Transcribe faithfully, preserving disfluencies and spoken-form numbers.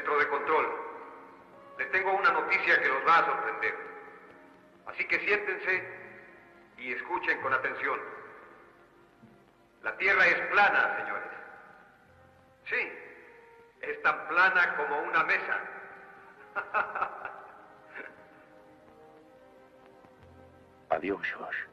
Centro de control. Les tengo una noticia que los va a sorprender. Así que siéntense y escuchen con atención. La Tierra es plana, señores. Sí, es tan plana como una mesa. Adiós, Josh.